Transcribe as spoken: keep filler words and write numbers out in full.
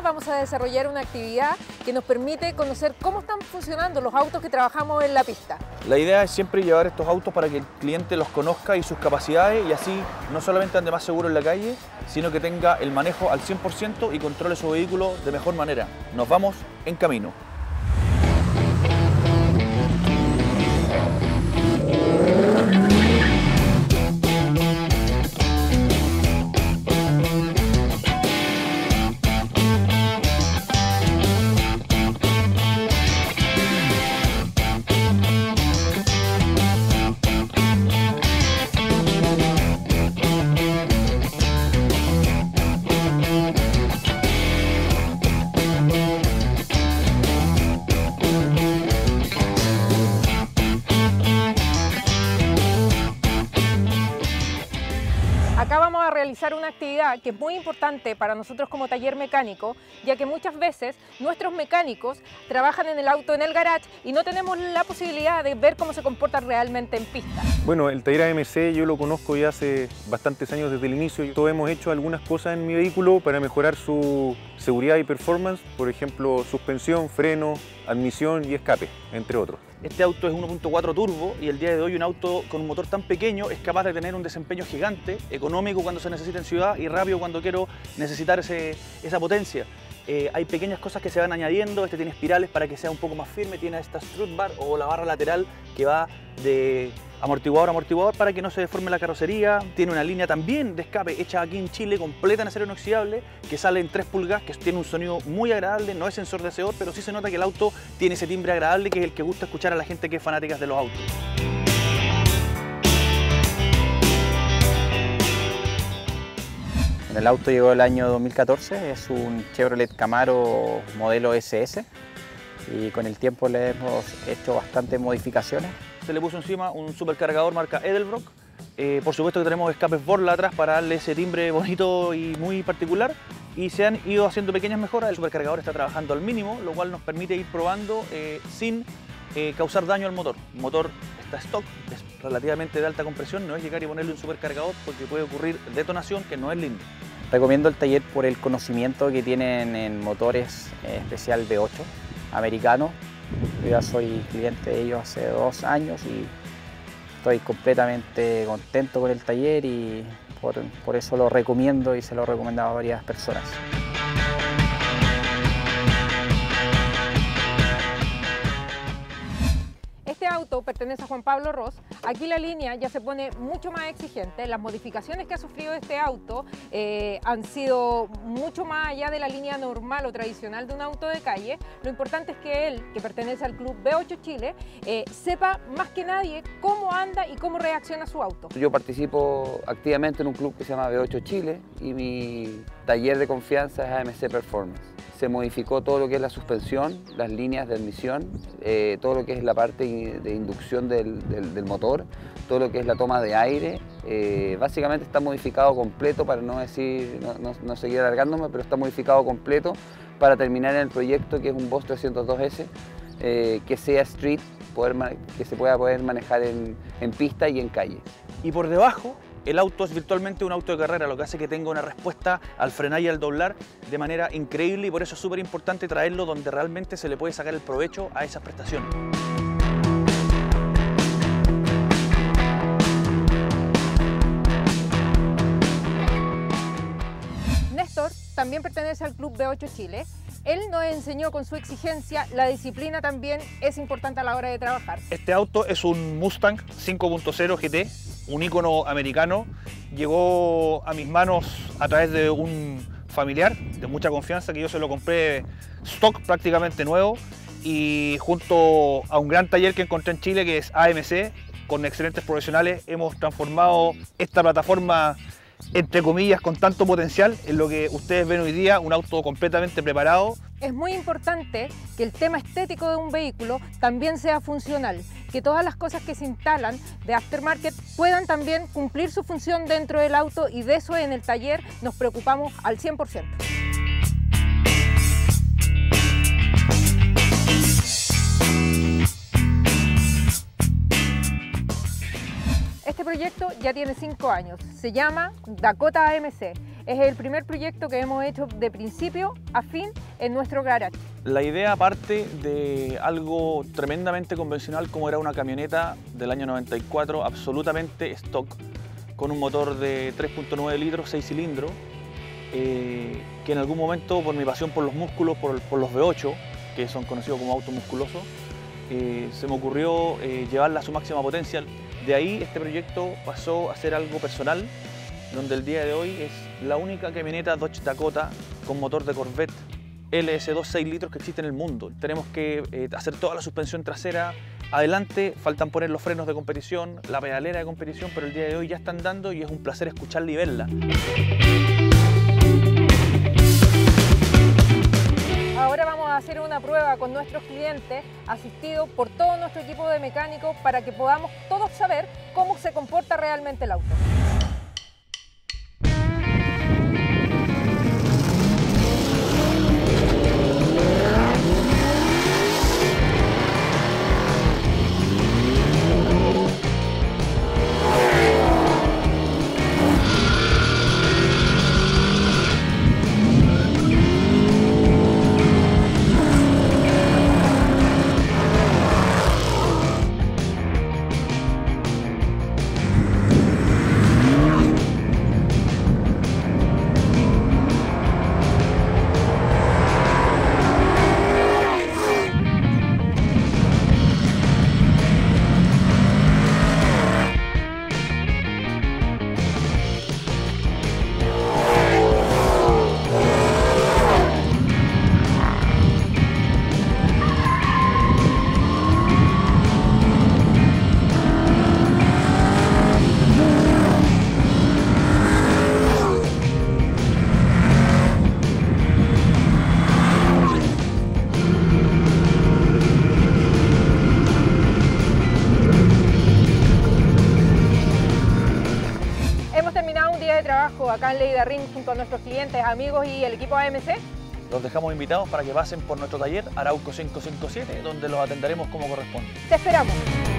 vamos a desarrollar una actividad que nos permite conocer cómo están funcionando los autos que trabajamos en la pista. La idea es siempre llevar estos autos para que el cliente los conozca y sus capacidades y así no solamente ande más seguro en la calle, sino que tenga el manejo al cien por ciento y controle su vehículo de mejor manera. Nos vamos en camino. Acá vamos a realizar una actividad que es muy importante para nosotros como taller mecánico, ya que muchas veces nuestros mecánicos trabajan en el auto en el garage y no tenemos la posibilidad de ver cómo se comporta realmente en pista. Bueno, el taller A M C yo lo conozco ya hace bastantes años desde el inicio. Todos hemos hecho algunas cosas en mi vehículo para mejorar su seguridad y performance, por ejemplo, suspensión, freno, admisión y escape, entre otros. Este auto es uno punto cuatro turbo y el día de hoy un auto con un motor tan pequeño es capaz de tener un desempeño gigante, económico cuando se necesita en ciudad y rápido cuando quiero necesitar ese, esa potencia. Eh, hay pequeñas cosas que se van añadiendo, este tiene espirales para que sea un poco más firme, tiene esta strut bar o la barra lateral que va de amortiguador a amortiguador para que no se deforme la carrocería, tiene una línea también de escape hecha aquí en Chile, completa en acero inoxidable, que sale en tres pulgadas, que tiene un sonido muy agradable, no es sensor de deseor, pero sí se nota que el auto tiene ese timbre agradable que es el que gusta escuchar a la gente que es fanática de los autos. El auto llegó el año dos mil catorce, es un Chevrolet Camaro modelo S S y con el tiempo le hemos hecho bastantes modificaciones. Se le puso encima un supercargador marca Edelbrock, eh, por supuesto que tenemos escapes Borla atrás para darle ese timbre bonito y muy particular y se han ido haciendo pequeñas mejoras. El supercargador está trabajando al mínimo, lo cual nos permite ir probando eh, sin eh, causar daño al motor. El motor está stock, es relativamente de alta compresión, no es llegar y ponerle un supercargador porque puede ocurrir detonación, que no es lindo. Recomiendo el taller por el conocimiento que tienen en motores, en especial V ocho americanos. Yo ya soy cliente de ellos hace dos años y estoy completamente contento con el taller y por, por eso lo recomiendo y se lo he recomendado a varias personas. Este auto pertenece a Juan Pablo Ross. Aquí la línea ya se pone mucho más exigente. Las modificaciones que ha sufrido este auto eh, han sido mucho más allá de la línea normal o tradicional de un auto de calle. Lo importante es que él, que pertenece al club V ocho Chile, eh, sepa más que nadie cómo anda y cómo reacciona su auto. Yo participo activamente en un club que se llama V ocho Chile y mi taller de confianza es A M C Performance. Se modificó todo lo que es la suspensión, las líneas de admisión, eh, todo lo que es la parte de inducción del, del, del motor, todo lo que es la toma de aire. Eh, básicamente está modificado completo, para no decir, no, no, no seguir alargándome, pero está modificado completo para terminar en el proyecto que es un Boss trescientos dos S, eh, que sea street, poder, que se pueda poder manejar en, en pista y en calle. Y por debajo, el auto es virtualmente un auto de carrera, lo que hace que tenga una respuesta al frenar y al doblar de manera increíble y por eso es súper importante traerlo donde realmente se le puede sacar el provecho a esas prestaciones. Néstor también pertenece al club V ocho Chile. Él nos enseñó con su exigencia, la disciplina también es importante a la hora de trabajar. Este auto es un Mustang cinco punto cero G T, un ícono americano. Llegó a mis manos a través de un familiar de mucha confianza que yo se lo compré stock prácticamente nuevo y junto a un gran taller que encontré en Chile que es A M C, con excelentes profesionales, hemos transformado esta plataforma entre comillas con tanto potencial en lo que ustedes ven hoy día, un auto completamente preparado. Es muy importante que el tema estético de un vehículo también sea funcional, que todas las cosas que se instalan de aftermarket puedan también cumplir su función dentro del auto y de eso en el taller nos preocupamos al cien por ciento. Este proyecto ya tiene cinco años, se llama Dakota A M C. Es el primer proyecto que hemos hecho de principio a fin en nuestro garage. La idea parte de algo tremendamente convencional como era una camioneta del año noventa y cuatro, absolutamente stock, con un motor de tres punto nueve litros, seis cilindros, eh, que en algún momento, por mi pasión por los músculos, por, por los V ocho, que son conocidos como autos musculosos, eh, se me ocurrió eh, llevarla a su máxima potencia. De ahí este proyecto pasó a ser algo personal, donde el día de hoy es la única camioneta Dodge Dakota con motor de Corvette L S dos seis litros que existe en el mundo. Tenemos que eh, hacer toda la suspensión trasera. Adelante faltan poner los frenos de competición, la pedalera de competición, pero el día de hoy ya están dando y es un placer escucharla y verla. Ahora vamos a hacer una prueba con nuestros clientes, asistido por todo nuestro equipo de mecánicos, para que podamos todos saber cómo se comporta realmente el auto. De trabajo acá en Lleida Ring junto a nuestros clientes, amigos y el equipo A M C. Los dejamos invitados para que pasen por nuestro taller Arauco quinientos cincuenta y siete, donde los atenderemos como corresponde. Te esperamos.